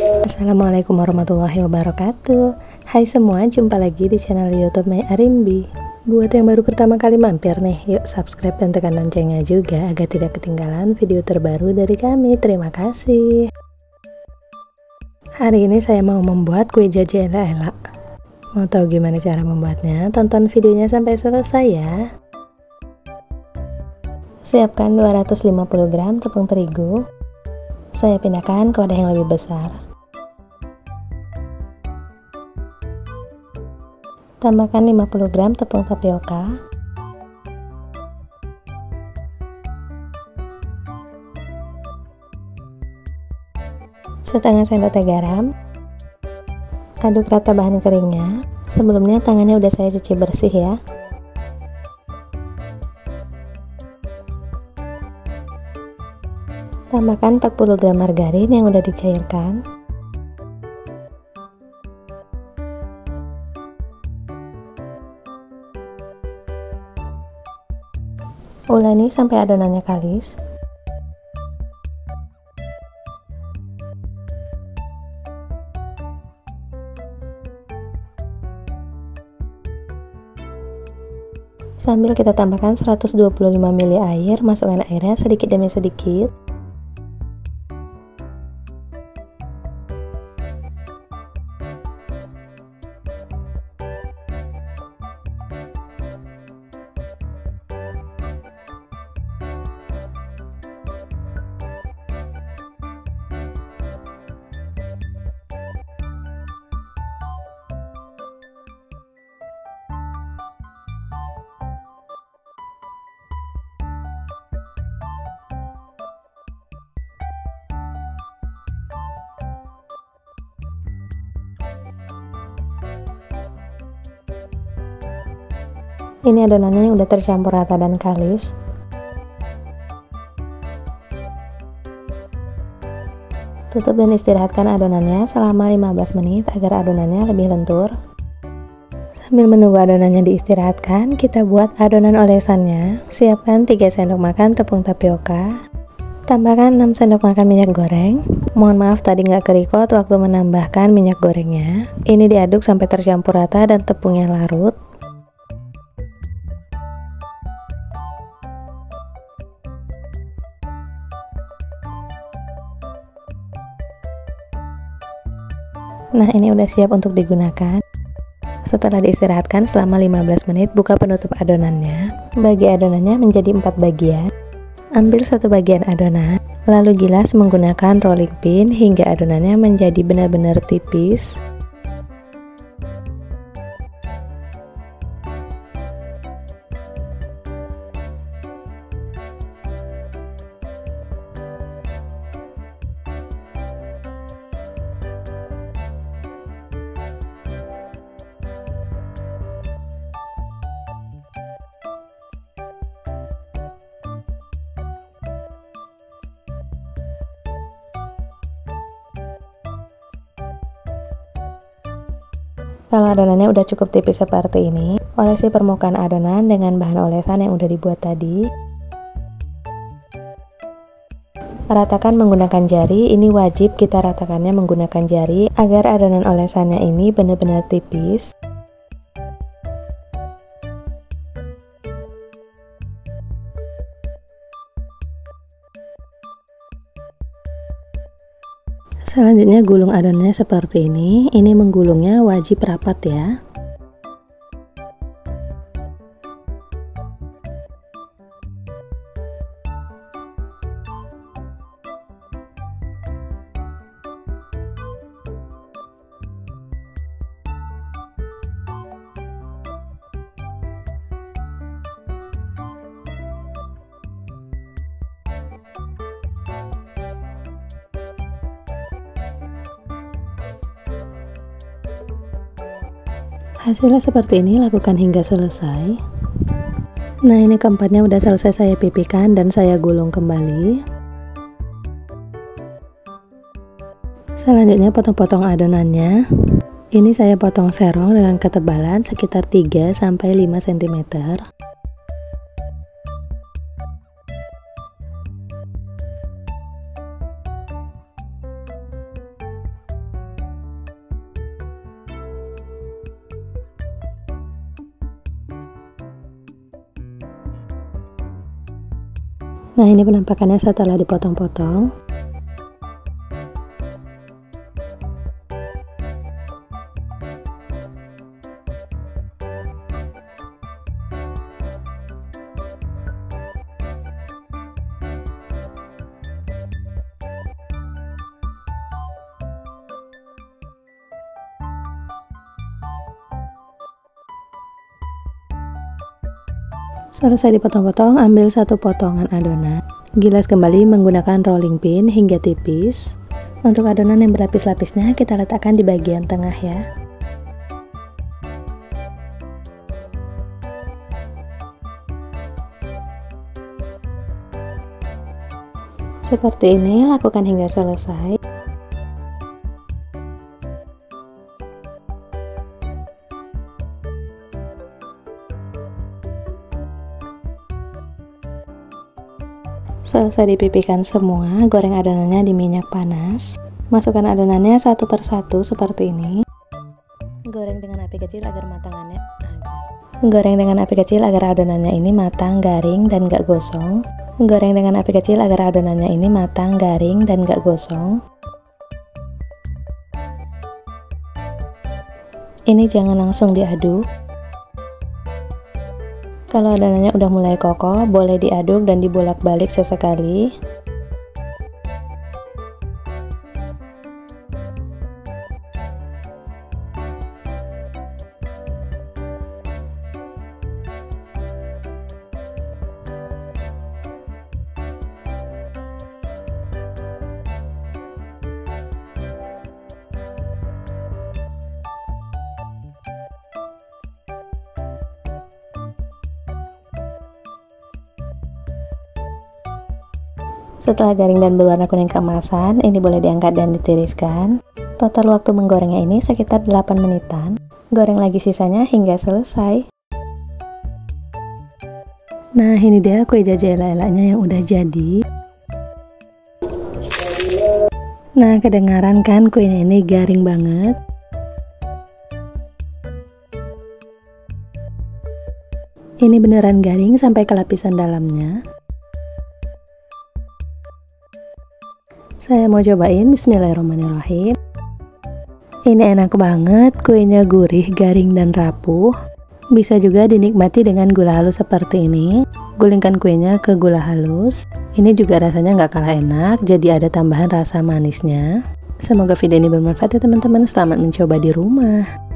Assalamualaikum warahmatullahi wabarakatuh. Hai semua, jumpa lagi di channel YouTube My Arimbi. Buat yang baru pertama kali mampir nih, yuk subscribe dan tekan loncengnya juga agar tidak ketinggalan video terbaru dari kami. Terima kasih. Hari ini saya mau membuat kue jaje ela-ela. Mau tahu gimana cara membuatnya? Tonton videonya sampai selesai ya. Siapkan 250 gram tepung terigu. Saya pindahkan ke wadah yang lebih besar. Tambahkan 50 gram tepung tapioka. Setengah sendok teh garam. Aduk rata bahan keringnya. Sebelumnya tangannya udah saya cuci bersih ya. Tambahkan 40 gram margarin yang udah dicairkan. Uleni sampai adonannya kalis. Sambil kita tambahkan 125 ml air, masukkan airnya sedikit demi sedikit. Ini adonannya yang udah tercampur rata dan kalis. Tutup dan istirahatkan adonannya selama 15 menit agar adonannya lebih lentur. Sambil menunggu adonannya diistirahatkan, kita buat adonan olesannya. Siapkan 3 sendok makan tepung tapioka. Tambahkan 6 sendok makan minyak goreng. Mohon maaf tadi nggak kerikot waktu menambahkan minyak gorengnya. Ini diaduk sampai tercampur rata dan tepungnya larut. Nah, ini udah siap untuk digunakan. Setelah diistirahatkan selama 15 menit, buka penutup adonannya. Bagi adonannya menjadi 4 bagian. Ambil satu bagian adonan, lalu gilas menggunakan rolling pin hingga adonannya menjadi benar-benar tipis. Kalau adonannya udah cukup tipis seperti ini, olesi permukaan adonan dengan bahan olesan yang udah dibuat tadi. Ratakan menggunakan jari, ini wajib kita ratakannya menggunakan jari agar adonan olesannya ini benar-benar tipis. Selanjutnya gulung adonannya seperti ini. Ini menggulungnya wajib rapat ya. Hasilnya seperti ini, lakukan hingga selesai. Nah, ini keempatnya udah selesai saya pipihkan dan saya gulung kembali. Selanjutnya potong-potong adonannya. Ini saya potong serong dengan ketebalan sekitar 3-5 cm. Nah, ini penampakannya setelah dipotong-potong. Selesai dipotong-potong, ambil satu potongan adonan. Gilas kembali menggunakan rolling pin hingga tipis. Untuk adonan yang berlapis-lapisnya kita letakkan di bagian tengah ya. Seperti ini, lakukan hingga selesai. Selesai dipipihkan semua, goreng adonannya di minyak panas. Masukkan adonannya satu persatu seperti ini. Goreng dengan api kecil agar adonannya ini matang, garing, dan gak gosong. Goreng dengan api kecil agar adonannya ini matang, garing, dan gak gosong. Ini jangan langsung diaduk. Kalau adonannya udah mulai kokoh, boleh diaduk dan dibolak-balik sesekali. Setelah garing dan berwarna kuning keemasan, ini boleh diangkat dan ditiriskan. Total waktu menggorengnya ini sekitar 8 menitan. Goreng lagi sisanya hingga selesai. Nah, ini dia kue jajan elak-elaknya yang udah jadi. Nah, kedengaran kan kuenya ini garing banget. Ini beneran garing sampai ke lapisan dalamnya. Saya mau cobain, bismillahirrahmanirrahim. Ini enak banget, kuenya gurih, garing, dan rapuh. Bisa juga dinikmati dengan gula halus seperti ini. Gulingkan kuenya ke gula halus. Ini juga rasanya nggak kalah enak, jadi ada tambahan rasa manisnya. Semoga video ini bermanfaat ya teman-teman. Selamat mencoba di rumah.